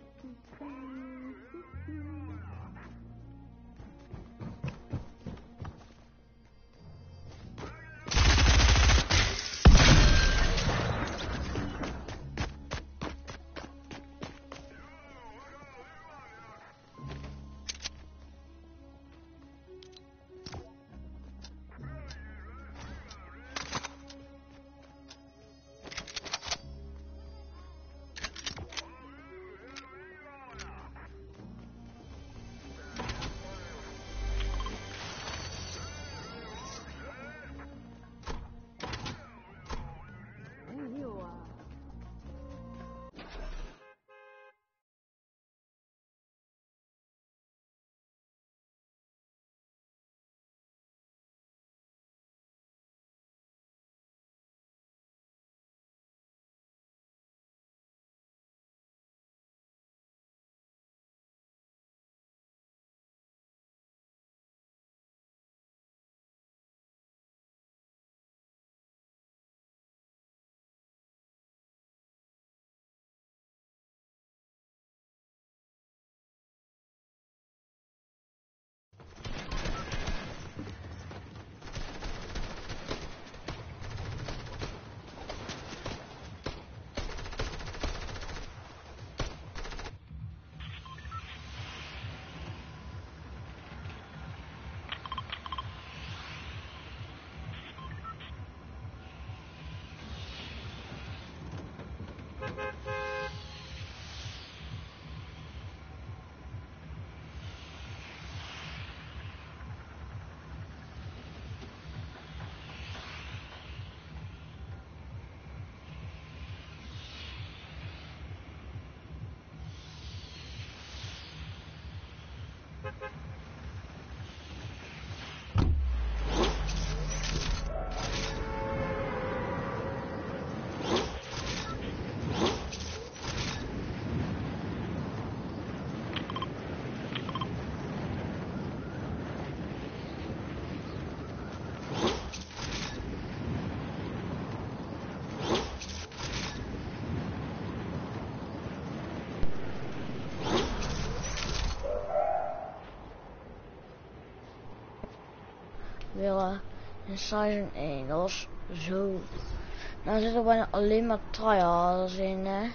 willen in Season 1. Dat was zo. Nou zitten er bijna alleen maar tryharders in, hè.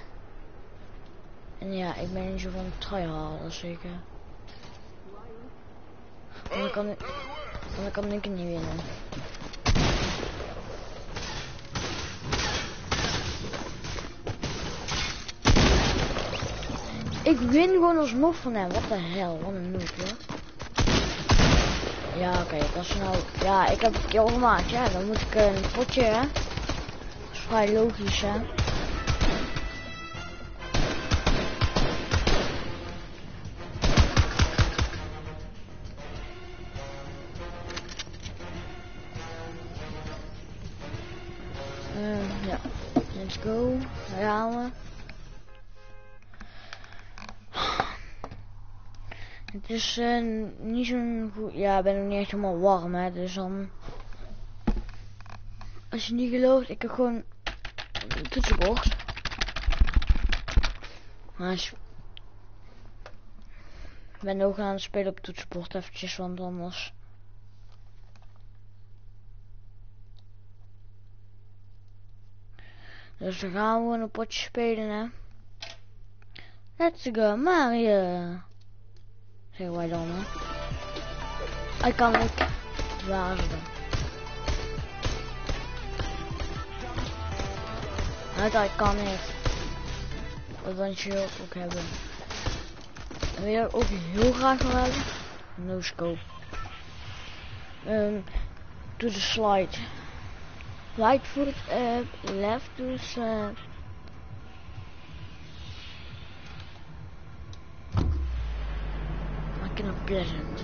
En ja, ik ben niet zo van tryharders zeker. Want dan kan ik het niet winnen. Ik win gewoon alsnog van hem. Wat de hel, wat een noob, hoor. Ja, oké, dat is nou... Ja, ik heb een kill gemaakt, ja. Dan moet ik een potje, hè. Dat is vrij logisch, hè. Ja, let's go. Daar gaan we. Het is niet zo'n goed... Ja, ik ben nog niet echt helemaal warm, hè. Dus dan... Als je niet gelooft, ik heb gewoon een toetsenbord. Maar ik ben ook aan het spelen op het toetsenbord eventjes, want anders... Dus dan gaan we gewoon een potje spelen, hè. Let's go, Mario. Zeggen wij dan, hè. Hij kan ook. Waar is het dan? Hij kan niet. Dat wil je ook hebben. En wil je ook heel graag nog hebben? No scope. To the slide. Right foot up, left to the slide. Maak het pleasant.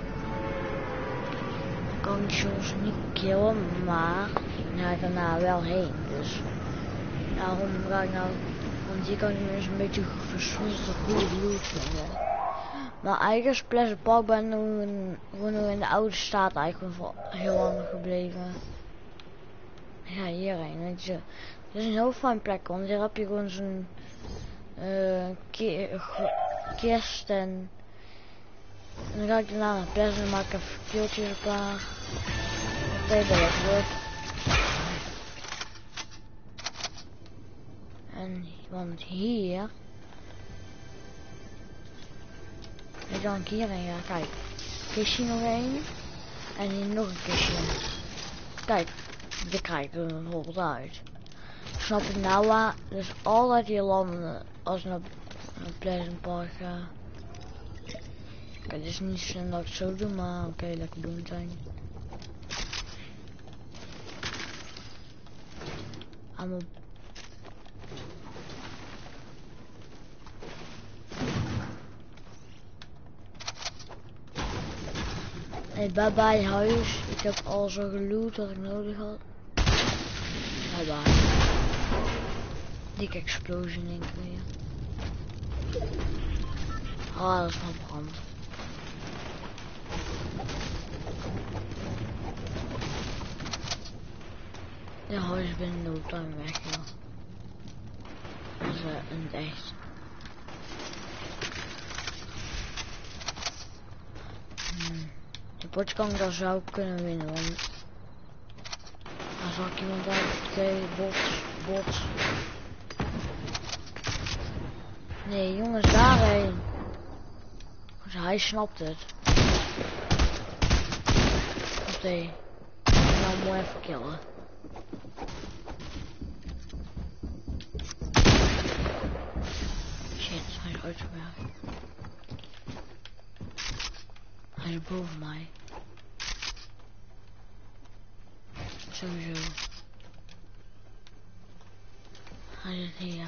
Kan ik soms niet killen, maar ik ga daarna wel heen. Dus daarom ga ik nou, want hier kan ik dus een beetje versloten goede loot vinden. Maar eigenlijk is Pleasant Park ben gewoon nog in de oude staat eigenlijk voor heel lang gebleven. Ja, hierheen, weet je. Het is een heel fijn plek, want hier heb je gewoon zo'n kist en dan ga ik daarna naar Pleasant en maak ik even keeltjes klaar. Oké, ben ik terug. En want hier ik dan hierin, ja kijk, kistje nog één en hier nog een kistje. Kijk, dit krijg ik er bijvoorbeeld uit. Snap ik nou waar? Dus altijd hier landen als ik naar Pleasant Park ga. Kijk, het is niet zo snel dat ik het zo doe, maar oké, lekker doen meteen. Allemaal. Hey, bye bye huis. Ik heb al zo geloot wat ik nodig had. Bye bye. Dikke explosie in één keer. Ah, dat is van brand. De huis is binnen no time weg, joh. Dat is een echt. De potje kan ik dan zou kunnen winnen, want dan zag ik iemand uit. Oké, bots. Nee, jongens, daarheen. Dus hij snapt het. Oké. Ik ga nou mooi even killen. Shit, hij is uitgewerkt. Hij is boven mij. Sowieso. Hij zit hier.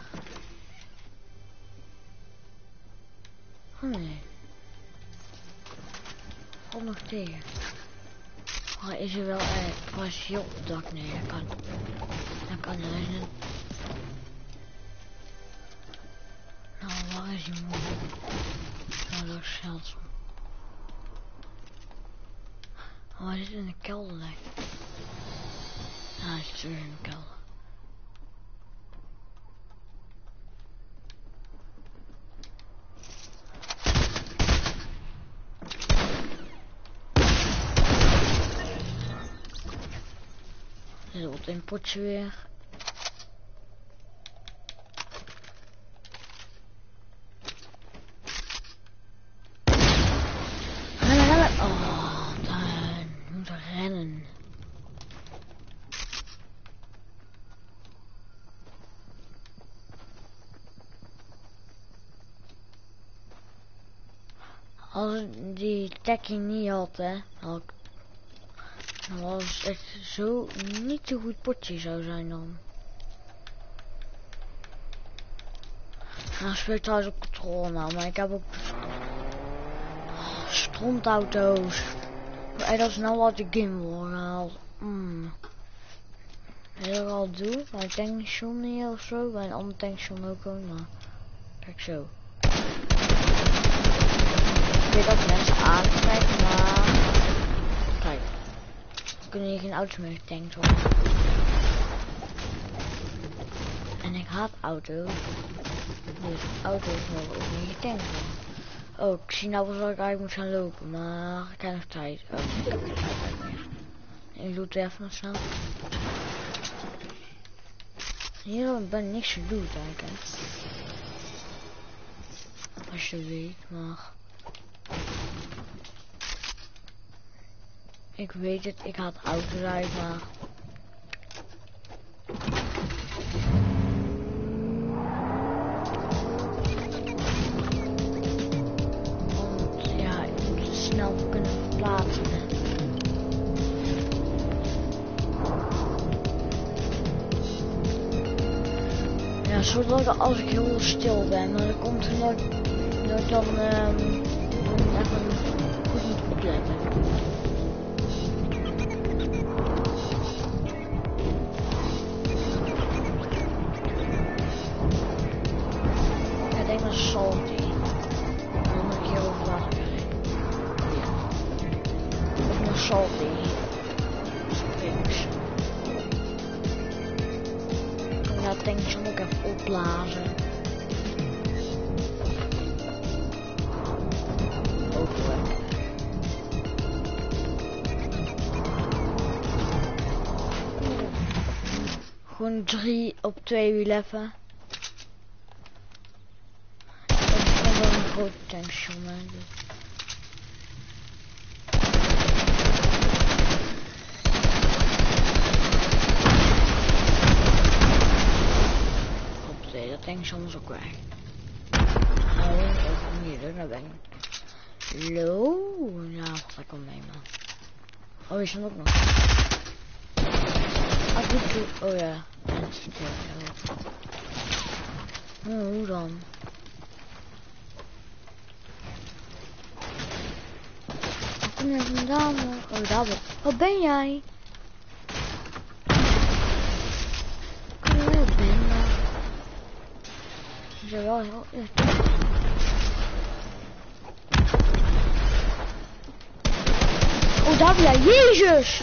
Oh nee. Valt nog tegen. Maar is er wel was hij op het dak? Nee, dat kan. Dat kan hij niet. Nou, waar is hij moe? Nou, dat is zeldzaam. Oh, hij zit in de kelder, lijkt het. Ah, hij zit weer in de kelder. Dit wordt een potje weer. Rennen. Oh, dan moet er rennen. Als ik die tekkie niet had, hè, dan was het echt zo niet zo goed potje zou zijn dan. Nou, speel ik trouwens op controle nou, maar ik heb ook strontauto's. En dat is nou wat de gimbal gehaald. Weet je wat ik al doe? Bij een tankstation hier of zo, bij een ander tankstation ook al, maar kijk zo. Ik weet dat mensen aankijken, maar kijk, er kunnen hier geen auto's meer getankt worden. En ik haat auto's, dus auto's mogen ook niet getankt worden. Oh, ik zie nou wel dat ik eigenlijk moet gaan lopen, maar ik heb nog tijd. Oh, ik heb geen tijd meer. Ik doe het even nog snel. Hier ben ik niks gedoe eigenlijk. Als je weet, maar ik weet het, ik had auto's uit, maar want ja, ik moet het snel kunnen verplaatsen. Ja, zodat als ik heel stil ben, maar dan komt er nooit dan even goed moet opletten. Ik denk dat salty. Dan moet ik hier over water heen. Ja. Of nog salty. Springs. Dat denk ik ook even opblazen. gewoon 3 op 2 wieleffen. Dat is gewoon wel een groot tankstation, hè. Op 2, dat tankstation is ook weg. Nou, ook niet, daar ben ik. Hallo? Ja, wat ik al mee, man. Oh, is er ook nog? Ah, goed. Oh ja. Hoe dan? Waar kom je vandaan? Oh, daar ben. Wat ben jij? Kom je binnen? Is er wel heel... Oh, daar ben jij. Jezus!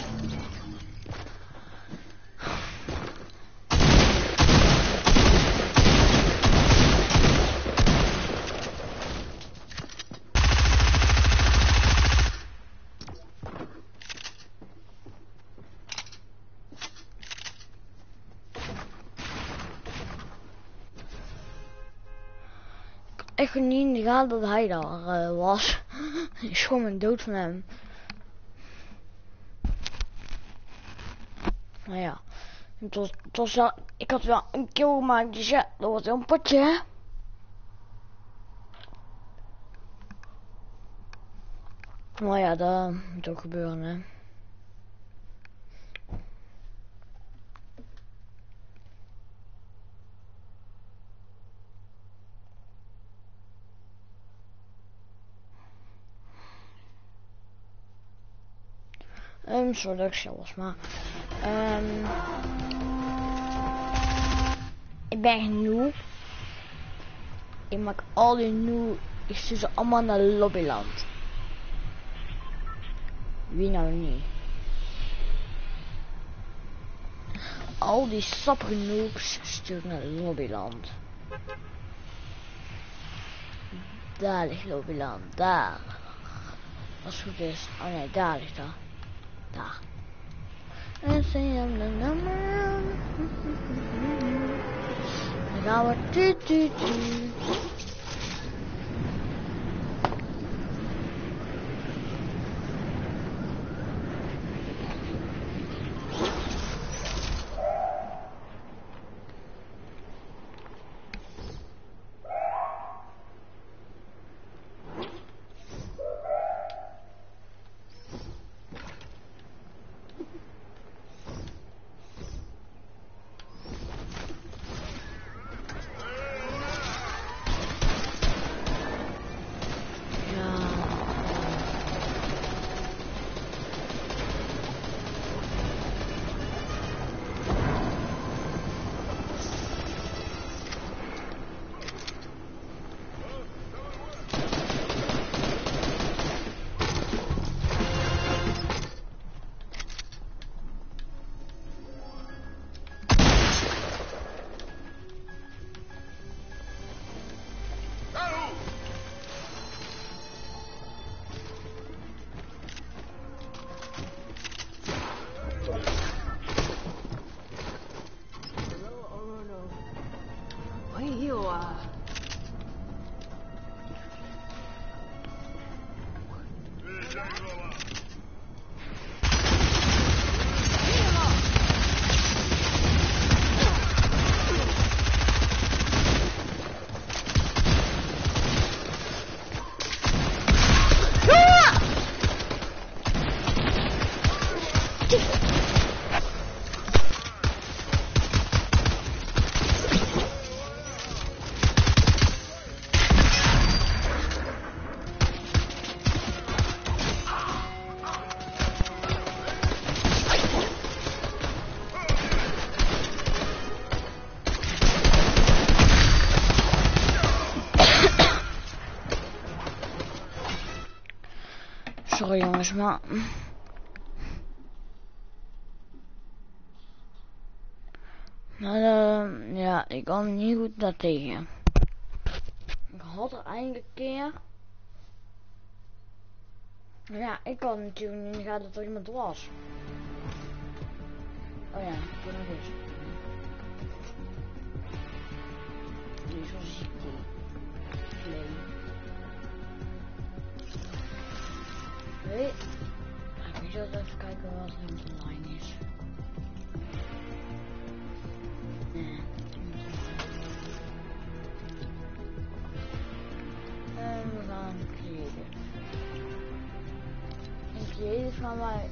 Echt niet in de gaten dat hij daar was. Ik schrok me dood van hem. Nou ja, het was wel, ik had wel een kill gemaakt, dus ja, dat was wel een potje, hè. Maar ja, dat moet ook gebeuren, hè. Sorry dat ik stil was, maar ik ben noob. Ik maak al die noob. Ik stuur ze allemaal naar Lobbyland. Wie nou niet? Al die sappige noobs stuur ik naar Lobbyland. Daar ligt Lobbyland, daar. Als het goed is. Oh nee, daar ligt dat. Daar. En zie je hem de nummer. Dan gaan we Sorry jongens, maar... ja, ik kan niet goed daar tegen. Ik had er eindelijk een keer. Maar ja, ik had natuurlijk niet in de gaten dat er iemand was. Oh ja, ik ben nog eens. zo ziek die. Play. Weet je wel even kijken wat er online is. Nee, niet online. En we gaan creative. In creative gaan wij...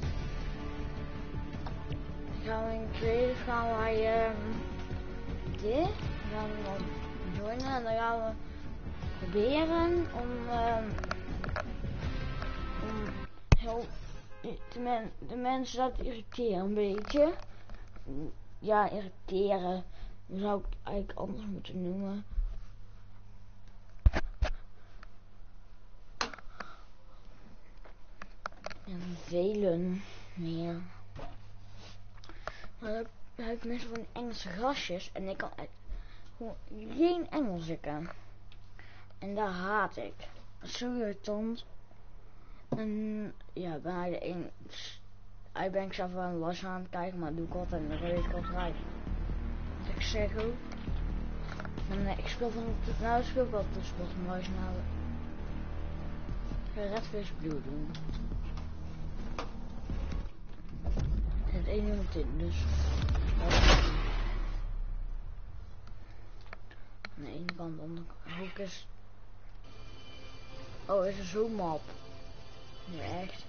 in creative gaan wij dit gaan we dan joinen en dan gaan we proberen om heel de mensen dat irriteren een beetje. Ja, irriteren. Dat zou ik eigenlijk anders moeten noemen. En velen meer. Maar dan heb ik mensen van Engelse gastjes en ik kan gewoon geen Engels kan. En daar haat ik. Dat is zo irritant. En ja, ben hij de een. Hij ben ik zelf aan was aan het kijken, maar doe ik altijd en dan weet ik altijd. Ik zeg ook. En ik speel van het nou speel ik wel de Spotify nou. Ik ga Redfish Blue doen. Het één iemand in, dus. Aan de ene kant, dan ook eens. Oh, is er zo'n map? Nee, echt.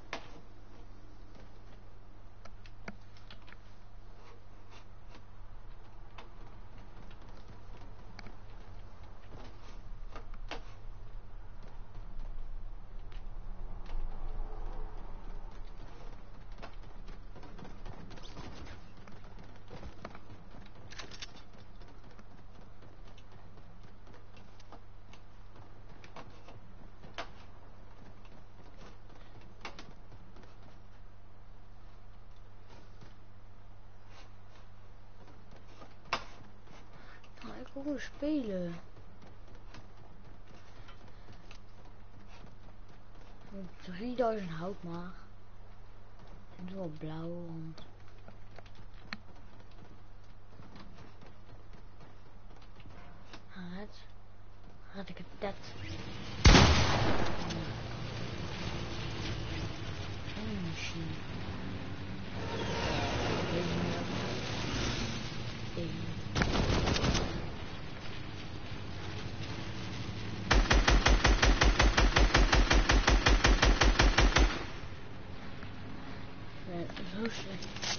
Ik wil gewoon spelen. Met 3000 hout maar. Ik doe wel blauw, want... Had ik het dat. Machine. Zo slecht.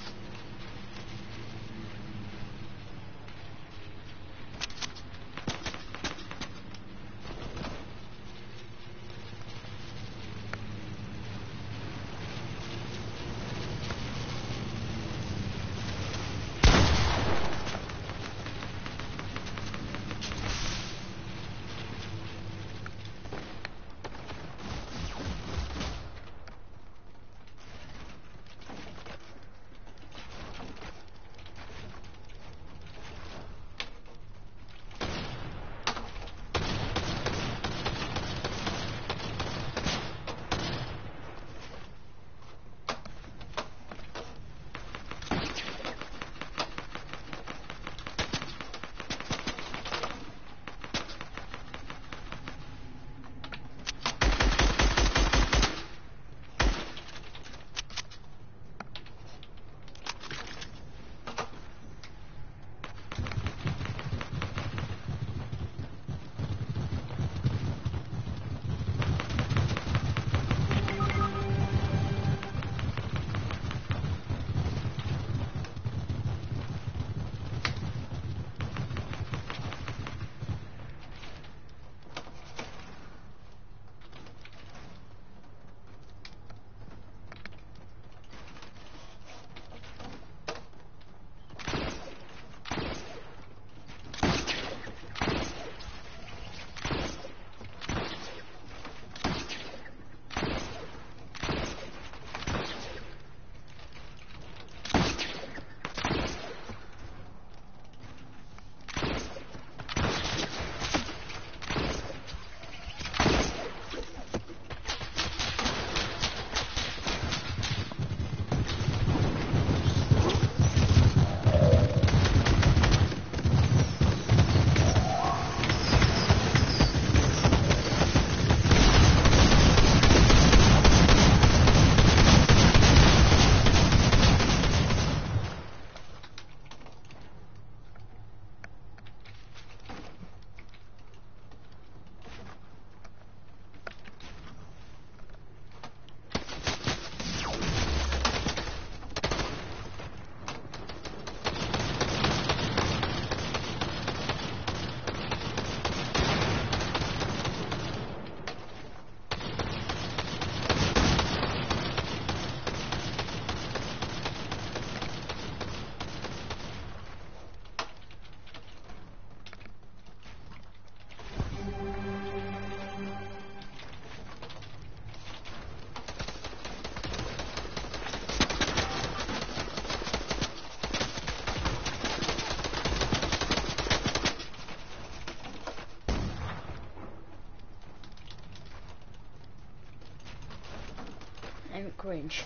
cringe.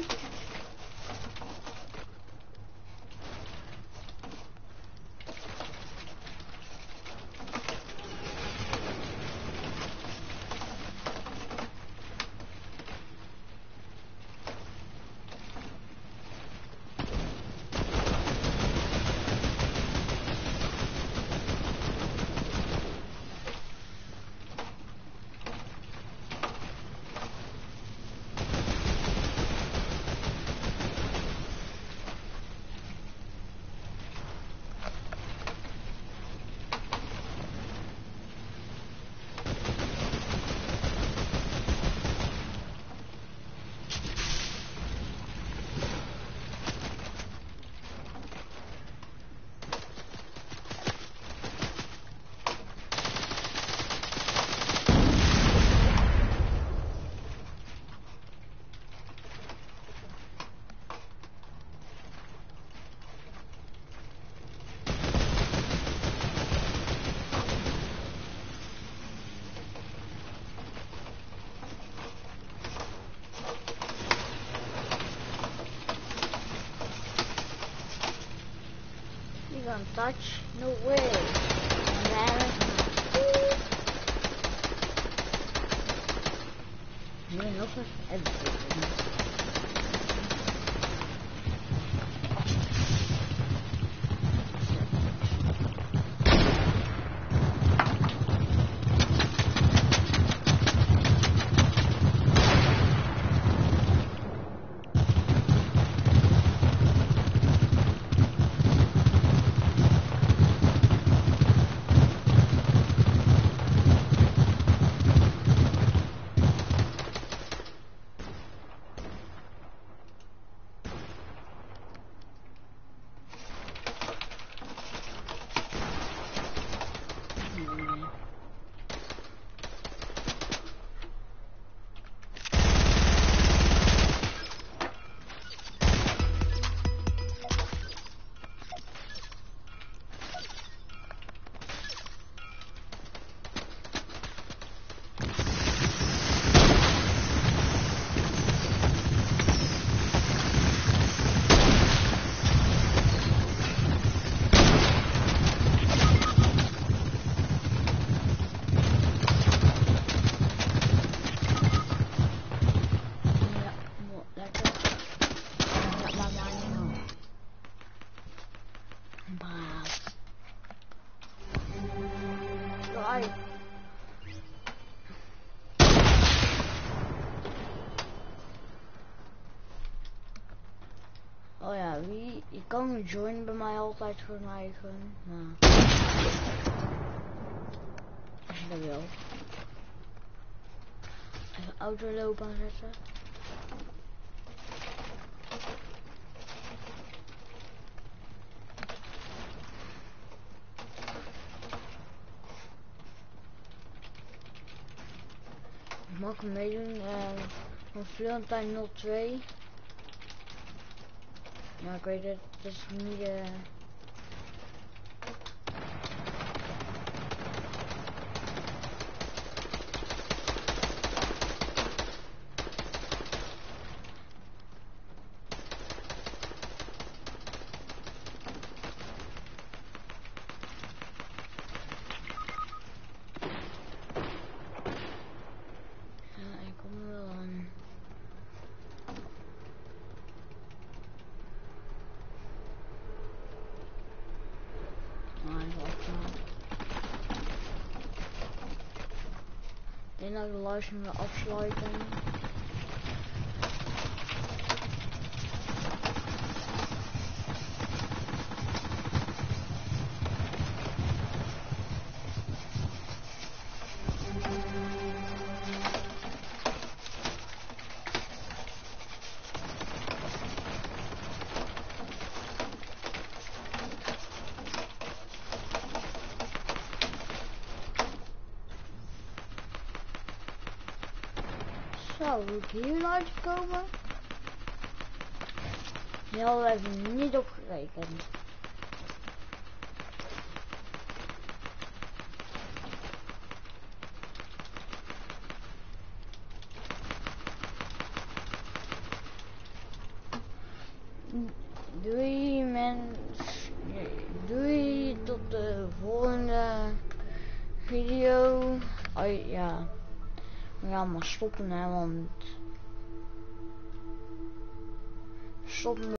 Touch? No way. Nee, nog eens editen. Oh ja, je kan join bij mij altijd voor mijn eigen. Nou, als je dat wil. Even autoloop aanzetten. Mag ik meedoen van Valentijn 02. Maar ik weet het, het is niet ja, ik kom er wel aan. Ik denk dat ik de livestream wil afsluiten. Zo, moet ik hier live komen? Die hadden we even niet opgerekend. Doei mensen. Doei tot de volgende video. Oh ja. We gaan maar stoppen hè, want stoppen.